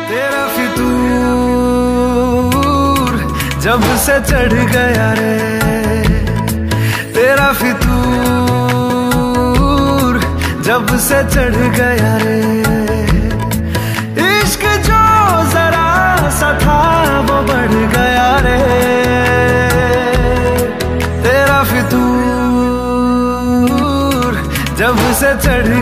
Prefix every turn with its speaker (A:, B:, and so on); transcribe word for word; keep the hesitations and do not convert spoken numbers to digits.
A: तेरा फितूर जब से चढ़ गया रे, तेरा फितूर जब से चढ़ गया रे। इश्क जो जरा सा था वो बढ़ गया रे, तेरा फितूर जब से चढ़